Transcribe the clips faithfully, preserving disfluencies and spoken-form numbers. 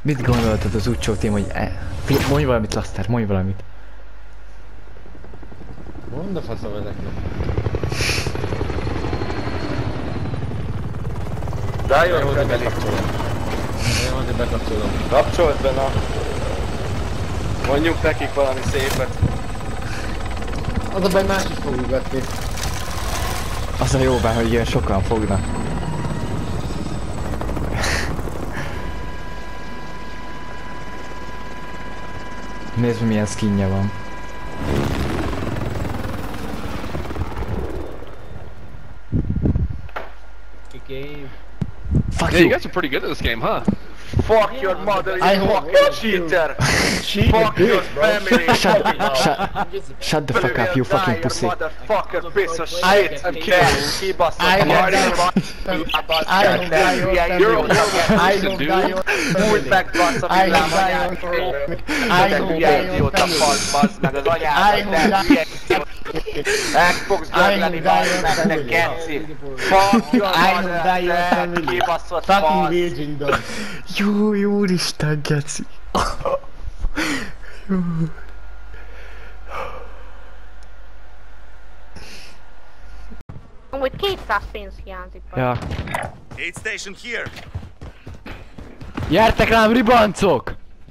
Mit gondoltad az Ucsó tím, hogy e... Mondj valamit, Laster, mondj valamit. Mondd a faszom ezeknek. Rájön, hogy bekapcsolom. Én hogy bekapcsolom. Kapcsolt be, na. Mondjuk nekik valami szépet. Az a baj, más is fog ugatni. Az a jó bár, hogy ilyen sokan fognak. Nézd, milyen skinje van. Game. Fuck Yeah, you! you guys are pretty good at this game, huh? Fuck your mother, I you hope- fucking cheater! Fuck your family! Shut, shut, shut the fuck up, you fucking pussy. Motherfucker, piece of shit! And kibaszott I a hope marja! You're a I horrible person, hope dude. Múlt meg, bassz a I villám hope anyát! I Te hope hülye idióta fasz, bassz meg az I anyádat, hope te hülye! Meg fogsz dögleni, bassz meg, te geci! Fuck your I hope mother, die your te family. kibaszott Fucking fasz! virgin dog. Jó, jó, Isten, geci. Amúgy kétszáz pénz hiányzik. Ja. Aid station here. Gyertek rám, ribancok!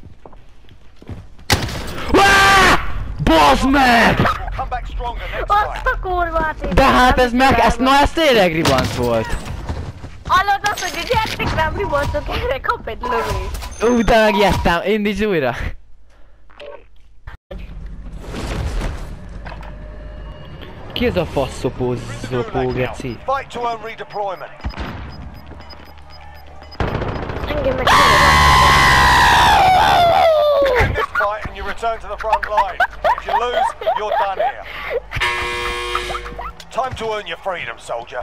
Áááá! Bazd meg! Come back stronger next Azt time. a kurvát én... De hát ez meg, ez, na ez tényleg ribanc volt. Hallod azt, hogy a gyertek rám riboltok, erre kap egy lövést. Ú, de megijedtem, indíts újra. Ki ez a faszopó zopó, geci? Fight to earn redeployment. Engem meg Win this fight and you return to the front line. If you lose, you're done here. Time to earn your freedom, soldier.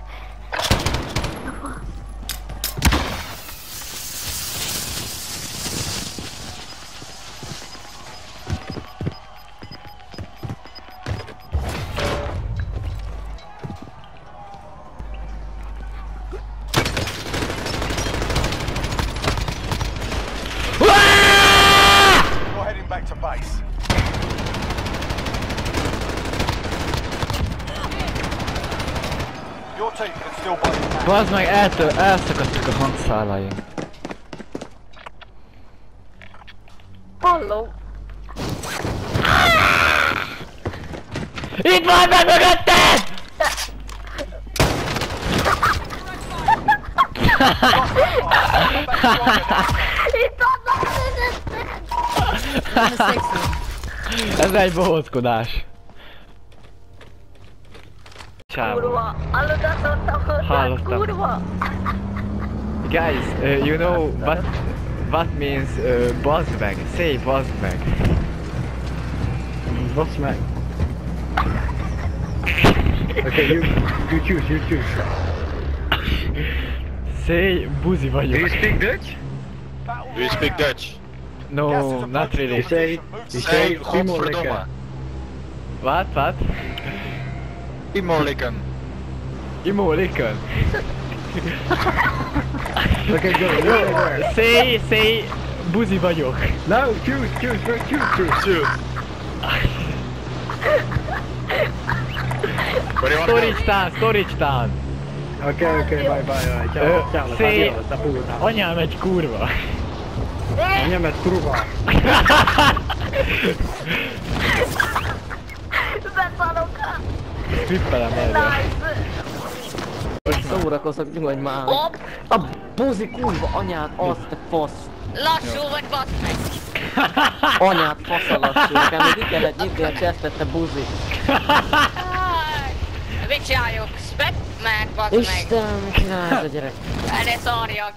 You're heading back to base. Your team can still buy the match. Bazd meg, eltől, elszakadtak a hangszálaim. halló. Itt van meg mögötted! Itt vannak mögötted! Ez egy bohózkodás. Csávó. Kurva, hallod azt mondtam hozzá, Hallottam. kurva. Guys, uh, you know what what means uh, bazd meg? Say bazd meg. Bazd meg. Okay, you, you choose, you choose. Say buzi vagyok. speak Dutch? Do you speak Dutch? No, not really. You say, you say, godverdomme. What, what? Imoliken. Imoliken. Okay, go, go, go. Say, say buzi vagyok. No, choose, choose, first choose, choose. Shoot. Where do you wanna go? Storage town, storage town. Okay, okay, bye, bye, bye. Ciao, Ö, ciao, say- adios, saputa. Anyám egy kurva. Andiamo a curva. Beszarok. Tippelem erre. Nice. Szórakozok, nyugodj már! Hopp, A buzi kurva anyád, azt te fasz! lassú vagy bassz meg. Anyád fasz a lassú, nekem még ki kellett nyitni a chestet, te buzi! Áj, mit csináljuk? Spek meg, bassz meg. Istenem, mit csinálsz a gyerek? Erre szarjak.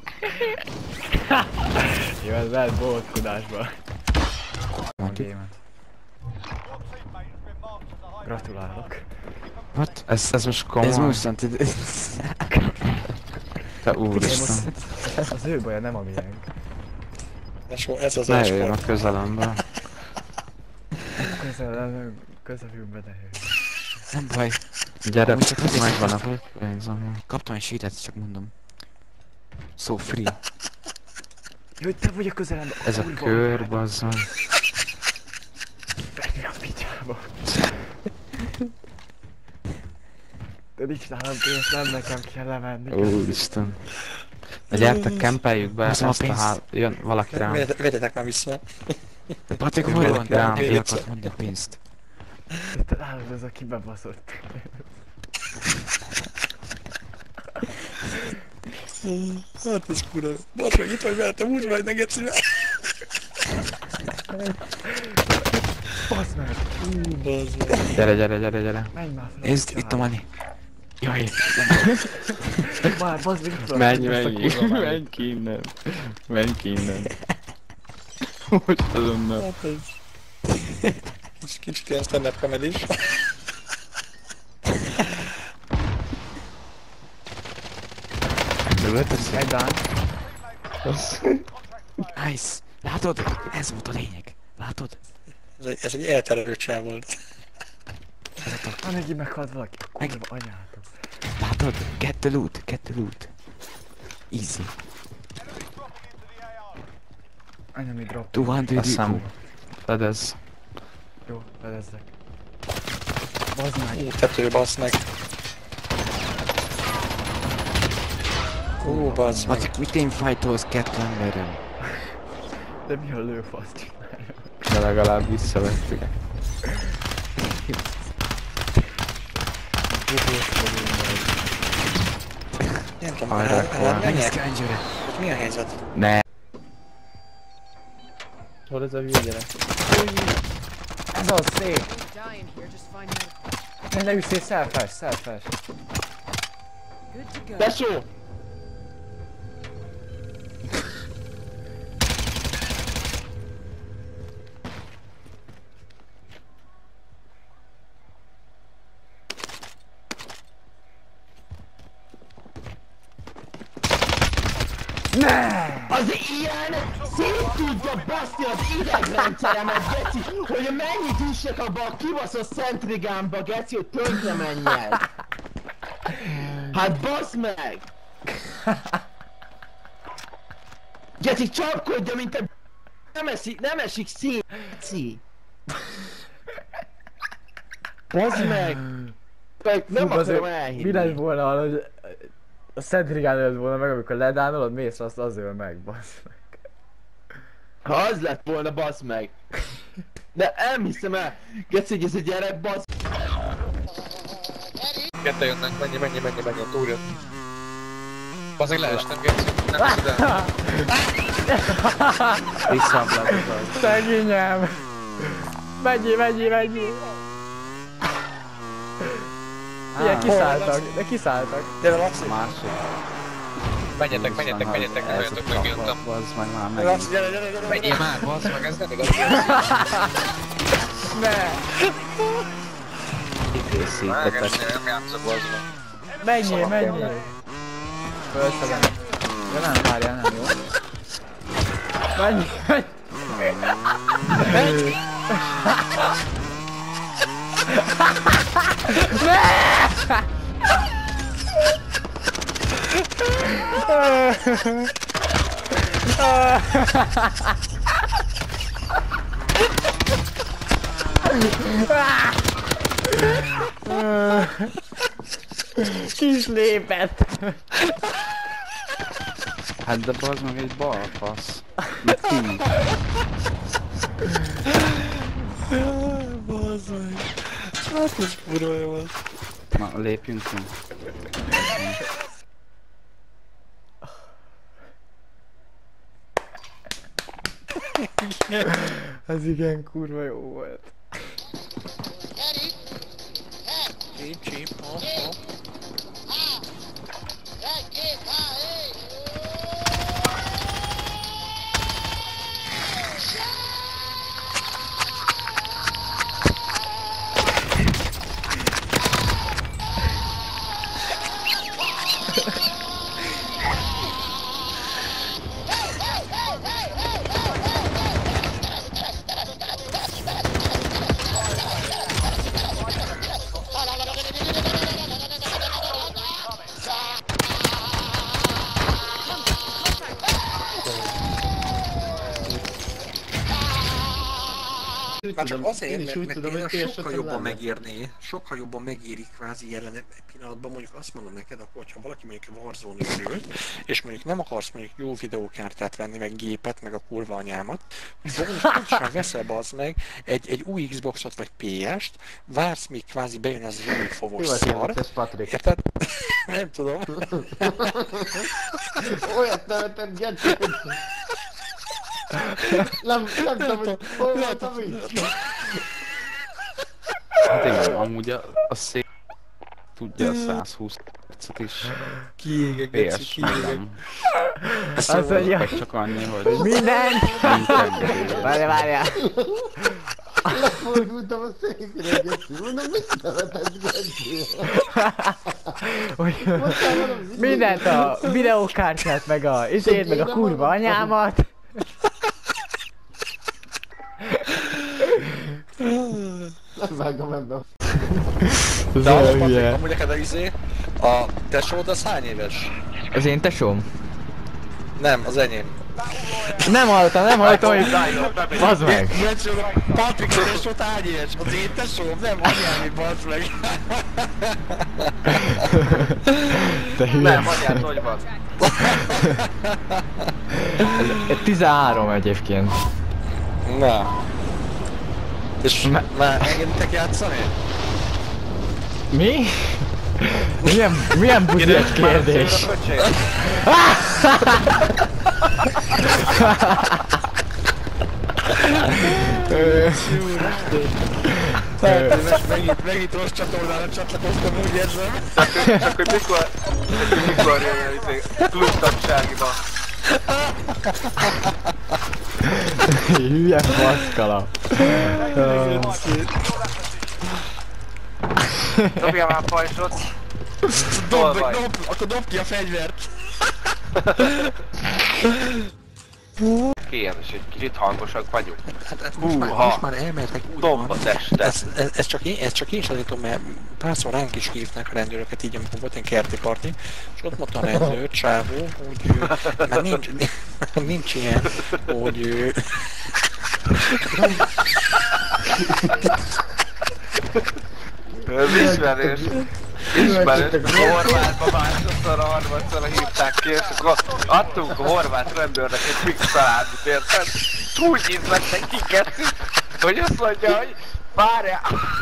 Jó, ez lehet bohózkodásba. A gémet. Your teammate has been marked as a high Gratulálok. What? Ez, ez most komoly? Ez most- Te úristen. Ez az ő baja, nem a miénk. Ez az Ne esport. jöjjön a közelembe. Közel, közelünkbe ne jöjj. Nem baj. Gyere, megvan a pénzem. Kaptam egy sétát, csak mondom. So free. Hogy te vagy a közelemben. Ez a kör, bazzon. Menj a picsába. De nincs nálam pénz, nem nekem kell lemenni. Úristen. Na gyertek, kempeljük be ezt a hál... Jön valaki rám. Vegyetek már vissza. De Patik, hol van? Rám, ki akart mondni a pénzt. Te látod, ez a kibebaszott. Hát ez kurva. Basz meg, itt vagy mellettem, úgy vagy, ne geci. Basz meg! Ú, basz meg. Gyere, gyere, gyere, gyere. Menj már fel. Nézd, itt a money. Jaj. Már, basz meg, itt van. Menj, menj, menj ki innen. Menj ki innen. Most azonnal. Hát ez... Most kicsit ilyen stand-up comedy is. Lövötesz? Egy dán. Nice. Látod? Ez volt a lényeg. Látod? Ez egy, ez egy elterelő csá volt. Ha neki meghalt valaki. Meg- Kurva anyátok. Látod? Get the loot, get the loot. Easy. Enemy drop. kétszáz Hiszem. Fedez. Jó, fedezzek. Bazd meg. Ú, tető, basz meg. Ú, basz meg. Patik, mit én fightolsz kettő emberrel? De mi a lőfasz csinálja? De legalább visszavettük. Nem tudom, Hajrá, hát hajrá. menjek? Menjek. Mi a helyzet? Ne. Hol ez a hülye gyerek? Ez az szép! Ne leüsszél, selfes, selfes! Tesó! Az ilyen szét tudja baszni az idegrendszeremet, geci, hogy mennyit üssek abba a kibaszott Centrigámba, geci, hogy tönkre menjen. Hát basz meg! Geci, csapkodja, mint a... Nem esik, nem esik szét, geci. Basz meg! Meg nem Fú, azért akarom elhinni. mi lett volna, hogy a Centrigán ölt volna meg, amikor ledánolod, mész azt az öl meg, bassz meg. Ha az lett volna, basz meg! De nem hiszem el! Geci, hogy ez a gyerek, basz... Ketten jönnek, mennyi, mennyi, mennyi, mennyi, túljön. Bazeg leestem, Gerci. Nem tudod el. Visszablakod. Szegényem! Mennyi, mennyi, mennyi! Igen, kiszálltak, de kiszálltak. Gyere, Laci! Másik. Menjetek, menjetek, menjetek, ne olyatok, megjöntem. Bazd meg már Laci, megint. gyere, gyere, gyere! Menjél már, bazd meg, ez nem igaz. Ne! Kikészítettek. Mágásnél nem játszok, bazd meg. Menjél, menjél! Fölszedem. Ja nem, várjál, nem jó. Menjél, menjél! Kis lépett! Hát de bazd meg egy balfasz. Mit ki? Bazd meg! Hát ez kurva jó volt. Na, lépjünk ki. Ez igen kurva jó volt. Csíp, csíp, hopp, hopp. Már csak azért, mert, mert tudom, hogy sokkal jobban megérné, sokkal jobban megéri kvázi jelen pillanatban, mondjuk azt mondom neked, akkor, hogyha valaki mondjuk Warzone ül, és mondjuk nem akarsz mondjuk jó videókártyát venni, meg gépet, meg a kurva anyámat, hogy pontosan veszel bazd meg egy, egy új Xboxot vagy pé est, vársz, míg kvázi bejön ez az új fogos szar, érted? Nem tudom. Olyat nevetem, Geci, hogy... Nem, nem tudom, hogy hol volt a vicc. Hát igen, amúgy a, a szék tudja a százhúsz percet is. Kiégek, Geci, kiégek. Azt mondja, csak annyi, hogy... mindent! Várjál, várjál! Lefordultam a székre, Geci, mondom, mit nevetett, Geci? Mindent, a videókártyát, meg a izét, meg a kurva anyámat! Nem vágom ebbe. Ez olyan hülye. Amúgy neked a izé, a tesód az hány éves? Az én tesóm? Nem, az enyém. Nem hallottam, nem hallottam, hogy... Bazd meg! Patrik tesót hány éves? Az én tesóm? Nem, anyámi, bazd meg! Te hülye. Nem, anyád, hogy van? tizenhárom egyébként. Na. És már engeditek játszani? Mi? Milyen, milyen buzi egy kérdés? Megint, megint rossz csatornára csatlakoztam, úgy érzem. Csak hogy mikor, mikor jön a klubtagságiba. Hülye faszkala. Dobja már pajzsot. Dob, dob, akkor dob ki a fegyvert. Kérem, és egy kicsit hangosak vagyunk. Hát, hát most, már, most már elmehetek úgy Domb van. a testet. Ez, ez, ez, csak én, ez csak én sem tudom, mert párszor ránk is hívnak a rendőröket, így amikor volt egy kerti parti, és ott mondta a rendőr, csávó, hogy ő, már nincs, nincs ilyen, hogy ő... Ismerős. Ismerős. Horvátba másodszor, harmadszor hívták ki, és akkor adtunk a horvát rendőrnek egy fix családot, érted? Úgy ízlettek ki, Geci, hogy azt mondja, hogy várjál.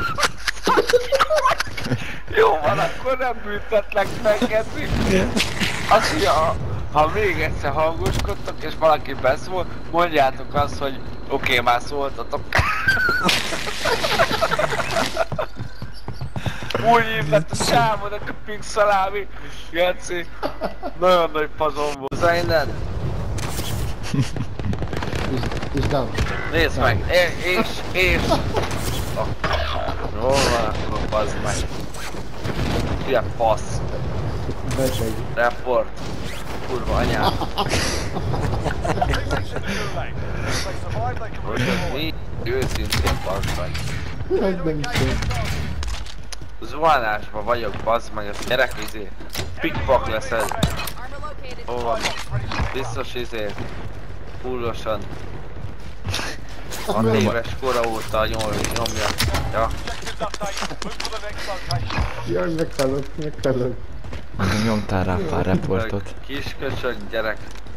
Jó van, akkor nem büntetlek meg, Geci. Azt mondja, ha, ha még egyszer hangoskodtok, és valaki beszól, mondjátok azt, hogy oké, okay, már szóltatok. Úgy ízlett a sávonak a pink szalámi, Geci. Nagyon nagy fazon volt. Szerintem? Nézd meg, és, és, és... Oh. Jó van, akkor bazd meg. Ilyen fasz. Report. Kurva anyám. Most ez mi? Őszintén bazd meg. Zuhanásban vagyok, bazd meg, ez gyerek izé. Pikpak lesz ez. Hol van? Biztos izé. Fullosan. hat éves kora óta nyom, nyomja. Ja. Jaj, meghalok, meghalok. Nyomtál rá pár reportot. Kisköcsög gyerek.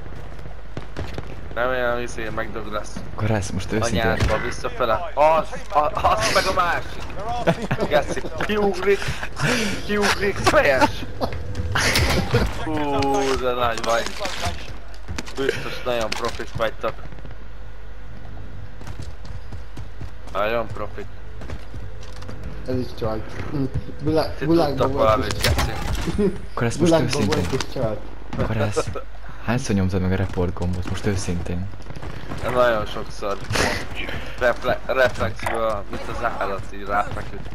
Nem olyan izé, megdög lesz. Akkor ezt most őszintén. Anyádba visszafele. Az, az, az meg a másik. Geci, kiugrik, kiugrik fejes. Hú, de nagy vagy. Biztos nagyon profik vagytok. Nagyon profik. Ez is csalt. Világban volt is. Akkor ezt most őszintén. Akkor ezt... Hányszor nyomtad meg a report gombot? Most őszintén. Nagyon sokszor. Refle reflexből, mint az állat, így ráfeküdt.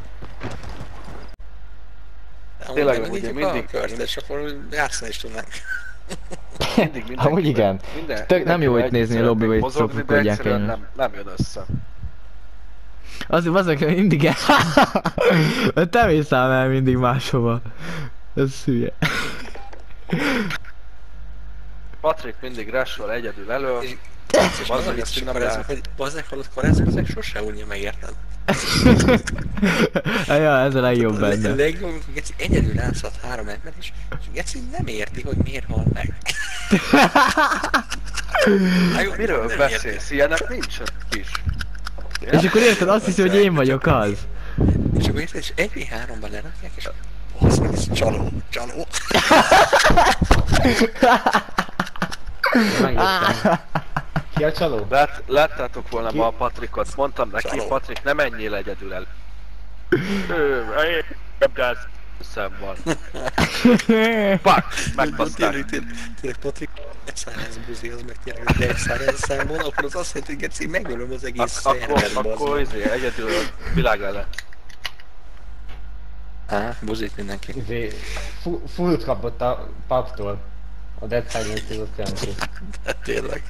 Tényleg amúgy mindig... mindig kört, és akkor játszani is tudnánk. Mindig, mindig. Amúgy igen. Minden, Tök nem jó itt nézni a lobbyba, hogy szopkodják el. Nem, nem jön össze. Azért azok mindig el... Te mész el mindig máshova. Ez hülye. Patrik mindig rushol egyedül elő. Az a vicc, hogy karázzuk, hogy bazzák halott karázzuk, ezek sose unja meg, érted? Ja, ez a legjobb benne. A legjobb, amikor Geci egyedül rászad három ember, és Geci nem érti, hogy miért hal meg. Miről beszélsz? Ilyenek nincs is. És akkor érted, azt hiszi, hogy én vagyok az. És akkor érted, és egy vé háromban lerakják, és az meg ez csaló, csaló. Ki a csaló? Lát, láttátok volna ma a Patrikot, mondtam neki, Patrik, ne menjél egyedül el. Ő, én szem van. Pak, megbasztál. Tényleg Patrik, egy száraz buzi, az meg tényleg, hogy egy száraz szám van, akkor az azt jelenti, hogy Geci, megölöm az egész szervet. Akkor izé, egyedül a világ ellen. Á, buzit mindenki. Izé, fullt kapott a paptól. A Dead Silence az azt jelenti. De tényleg.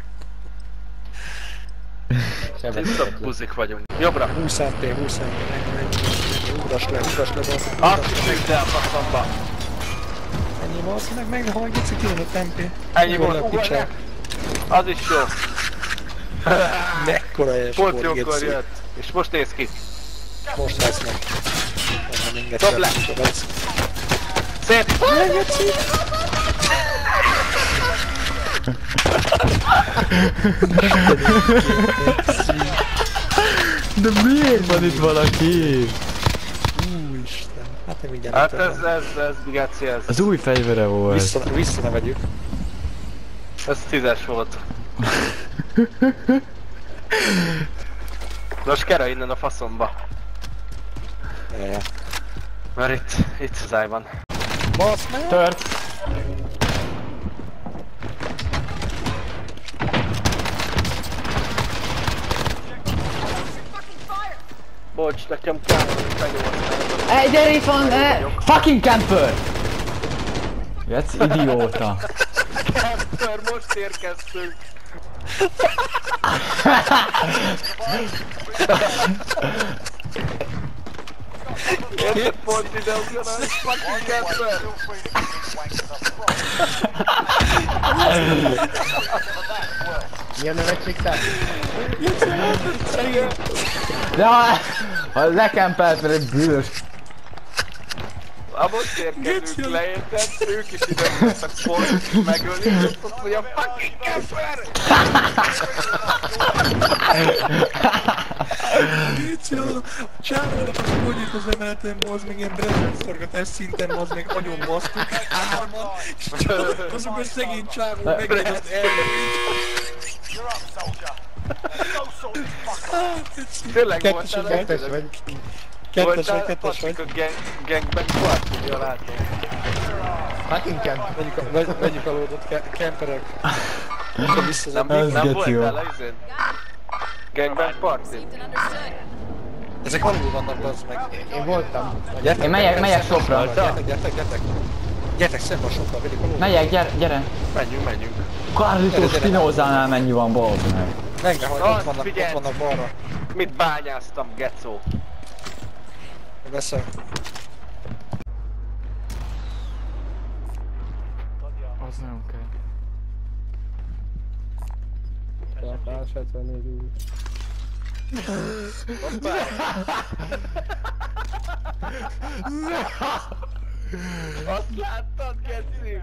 Tiszta buzik vagyunk. Jobbra! húsz em pé, húsz em pé, menj, menj, menj, ugrasd le, ugrasd le, bassz. Azt még te a faszomba! Ennyi bassz, meg meg ne hallj, Geci, kijönött em pé. Ennyi volt, ugorj! Az is jó! Mekkora es volt, volt, jókor Geci. jött. És most néz ki. Most lesz meg. Dob le! Szép! De miért van itt valaki? Úristen, hát nem mindjárt. Hát ez, ez, ez, Geci, ez. Az új fegyvere volt. Vissza, vissza ne vegyük. Ez tízes volt. Most kera innen a faszomba. Jajjá. Mert itt, itt száj van. Basz meg! Tört! Bocs, nekem kell, hogy megnyomasztál. Hey, gyere itt van! Eh, fucking camper! Jössz, idióta! Camper, most érkeztünk! Érted pont ide ugyanaz, fucking camper! Mi a nevetségtár? De ha, ha lekempelt, mert egy bűnös. Ha most érkezünk le, érted? Ők is ide jöttek pont, megölni, és azt mondja, fucking camper! Géci, a csávónak az mondjuk az emeleten, az még ilyen brezsnyszorgatás szinten, az még agyon basztuk hárman, és azok a szegény csávó megint azt Tényleg kettes voltál, vagy, kettes vagy. Kettes vagy, kettes vagy. a gangben party, látom. Fucking camp. Vegyük a, vegy, vegyük a lódot, kemperek. Akkor vissza Nem, Ez nem geci jó. voltál a izén? Gangben party? Ezek alul vannak, bazd meg. Én voltam. Gyertek, Én megyek, megyek szembe a sopra. sokkal, Gyertek, gyertek, gyertek. Gyertek szembe a sokkal, vegyük a lódot. Megyek, gyere, gyere! Menjünk, menjünk. Carlito Spinozánál mennyi van, balad meg? Meg ne hagyd, Az, ott vannak, figyeld. ott vannak balra. Mit bányáztam, gecó? Veszek. Az nem kell. Azt láttad, geci?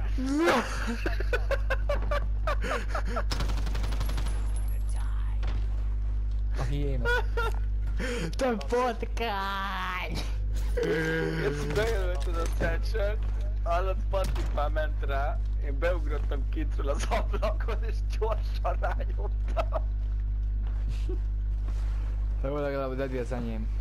A hiéna. Több potkány! Ezt bejelölted a szecsert, hallott, Patrik már ment rá, én beugrottam kintről az ablakon és gyorsan rányomtam. Jó, legalább a Dedi az enyém.